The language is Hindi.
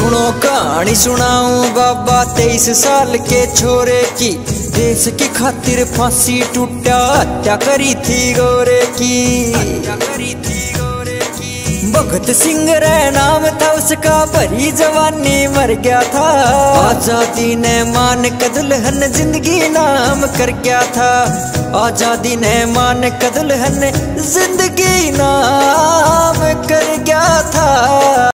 सुनो कहानी सुनाऊं बाबा 23 साल के छोरे की, देश की खातिर फांसी टूटा हत्या करी थी गोरे की। भगत सिंह रे नाम था उसका, भरी जवानी मर गया था। आजादी ने मान के दुल्हन जिंदगी नाम कर गया था। आजादी ने मान के दुल्हन जिंदगी नाम कर गया था।